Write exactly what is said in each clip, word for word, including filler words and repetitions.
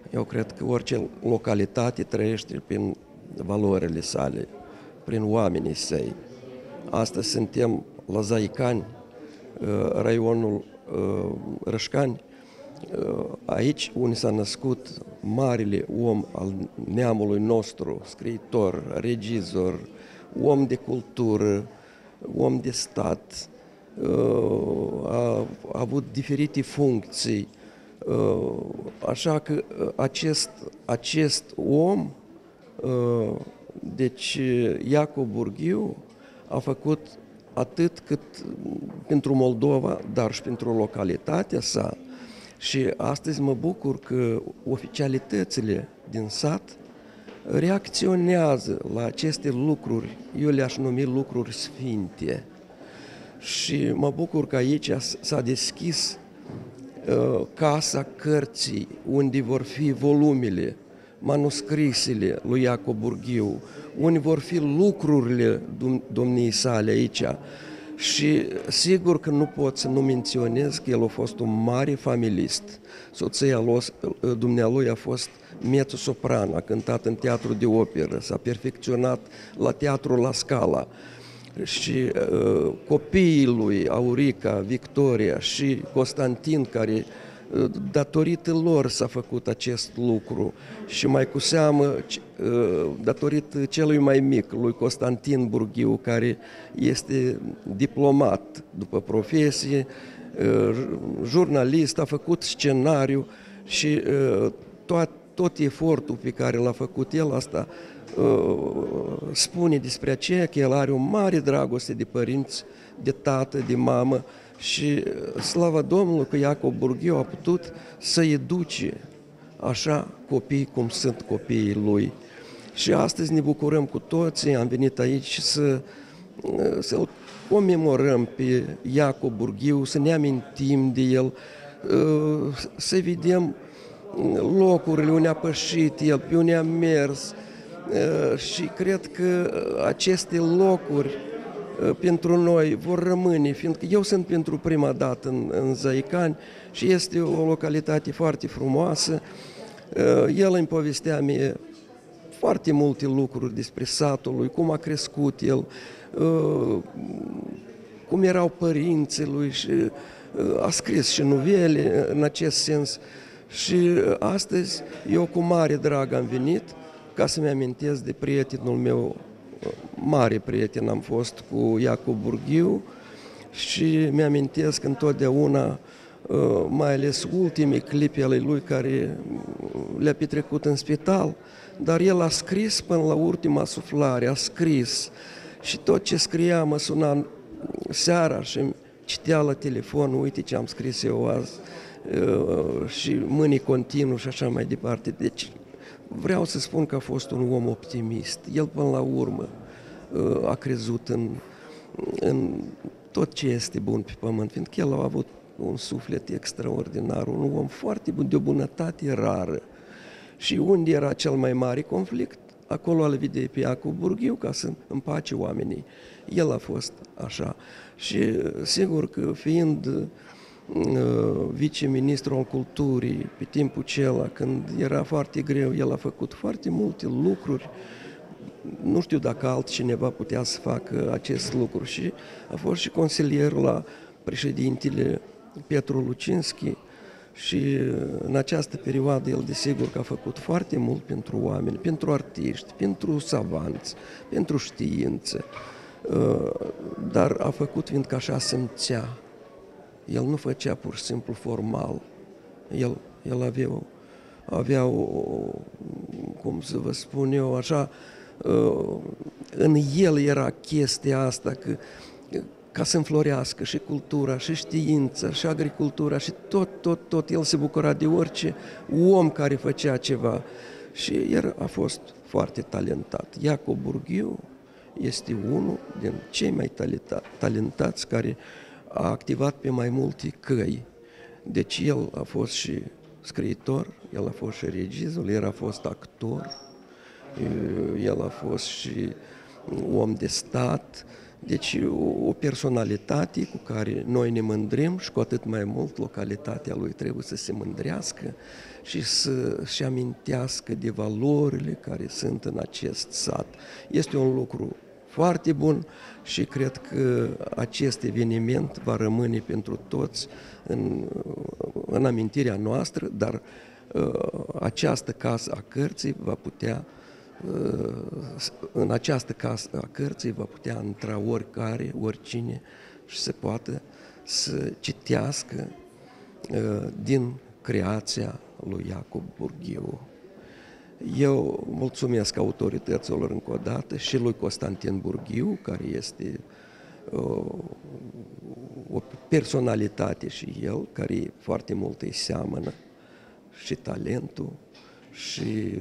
Eu cred că orice localitate trăiește prin valorile sale, prin oamenii săi. Astăzi suntem la Zaicani, raionul Rășcani, aici unde s-a născut marele om al neamului nostru, scriitor, regizor, om de cultură, om de stat, a, a avut diferite funcții, așa că acest, acest om, deci Iacov Burghiu, a făcut atât cât pentru Moldova, dar și pentru localitatea sa. Și astăzi mă bucur că oficialitățile din sat reacționează la aceste lucruri, eu le-aș numi lucruri sfinte. Și mă bucur că aici s-a deschis uh, casa cărții, unde vor fi volumele, manuscrisele lui Iacov Burghiu, unde vor fi lucrurile domniei sale aici. Și sigur că nu pot să nu menționez că el a fost un mare familist. Soția dumnealui a fost mezzo-sopran, a cântat în teatru de operă, s-a perfecționat la teatru La Scala. Și uh, copiii lui, Aurica, Victoria și Constantin, care uh, datorită lor s-a făcut acest lucru și mai cu seamă uh, datorită celui mai mic, lui Constantin Burghiu, care este diplomat după profesie, uh, jurnalist, a făcut scenariu și uh, tot, tot efortul pe care l-a făcut el, asta spune despre aceea că el are o mare dragoste de părinți, de tată, de mamă și slavă Domnului că Iacov Burghiu a putut să educe așa copii cum sunt copiii lui. Și astăzi ne bucurăm cu toții, am venit aici să, să-l comemorăm pe Iacov Burghiu, să ne amintim de el, să vedem locurile unde a pășit el, pe unde a mers. Și cred că aceste locuri pentru noi vor rămâne, fiindcă eu sunt pentru prima dată în, în Zaicani și este o localitate foarte frumoasă. El îmi povestea mie foarte multe lucruri despre satul lui, cum a crescut el, cum erau părinții lui și a scris și novele în acest sens. Și astăzi eu cu mare drag am venit ca să-mi amintesc de prietenul meu, mare prieten am fost cu Iacov Burghiu și mi-amintesc întotdeauna, mai ales ultimii clipi ale lui care le-a petrecut în spital, dar el a scris până la ultima suflare, a scris și tot ce scria mă suna seara și citea la telefon, uite ce am scris eu azi și mâinii continuu și așa mai departe. Deci vreau să spun că a fost un om optimist. El până la urmă a crezut în, în tot ce este bun pe pământ, fiindcă el a avut un suflet extraordinar, un om foarte bun, de o bunătate rară. Și unde era cel mai mare conflict, acolo îl vede pe Iacov Burghiu ca să împace oamenii. El a fost așa. Și sigur că fiind viceministru al culturii pe timpul acela, când era foarte greu, el a făcut foarte multe lucruri. Nu știu dacă altcineva putea să facă acest lucru și a fost și consilier la președintele Petru Lucinski și în această perioadă el desigur că a făcut foarte mult pentru oameni, pentru artiști, pentru savanți, pentru știință, dar a făcut fiindcă așa simțea. El nu făcea pur și simplu formal, el, el avea, avea o, cum să vă spun eu, așa, în el era chestia asta că ca să înflorească și cultura, și știința, și agricultura, și tot, tot, tot. El se bucura de orice om care făcea ceva și el a fost foarte talentat. Iacov Burghiu este unul din cei mai talentați care a activat pe mai multe căi. Deci el a fost și scriitor, el a fost și regizor, el a fost actor, el a fost și om de stat, Deci o, o personalitate cu care noi ne mândrim și cu atât mai mult localitatea lui trebuie să se mândrească și să-și amintească de valorile care sunt în acest sat. Este un lucru foarte bun și cred că acest eveniment va rămâne pentru toți în, în amintirea noastră, dar uh, această casă a cărții va putea în această casă a cărții va putea intra oricare, oricine și să poată să citească din creația lui Iacob Burghiu. Eu mulțumesc autorităților încă o dată și lui Constantin Burghiu, care este o personalitate și el, care foarte mult îi seamănă și talentul și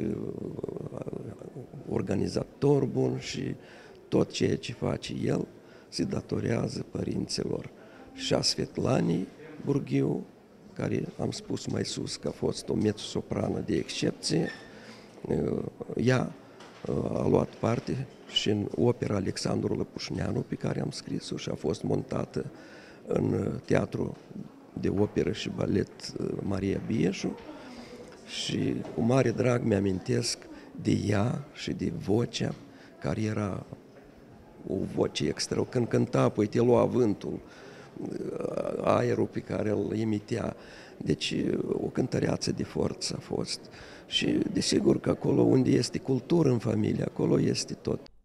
organizator bun și tot ceea ce face el se datorează părinților și a Svetlanei Burghiu, care am spus mai sus că a fost o mezzo-soprană de excepție. Ea a luat parte și în opera Alexandru Lăpușneanu pe care am scris-o și a fost montată în Teatru de Operă și Balet Maria Bieșu. Și cu mare drag mi-amintesc de ea și de vocea, care era o voce extra. Când cânta, apoi te lua vântul, aerul pe care îl emitea. Deci o cântăreață de forță a fost. Și desigur că acolo unde este cultură în familie, acolo este tot.